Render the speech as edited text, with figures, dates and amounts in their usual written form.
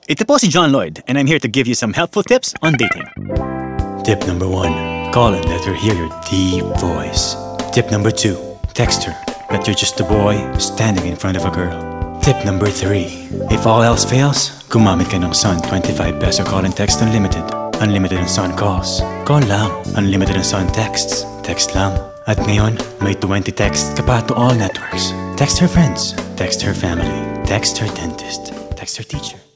Ito po si John Lloyd, and I'm here to give you some helpful tips on dating. Tip number 1, call and let her hear your deep voice. Tip number 2, text her that you're just a boy standing in front of a girl. Tip number 3, if all else fails, gumamit ka ng Sun 25 peso call and text unlimited. Unlimited ang Sun calls. Call lang. Unlimited ang Sun texts. Text lang. At ngayon, may 20 texts ka pa to all networks. Text her friends. Text her family. Text her dentist. Text her teacher.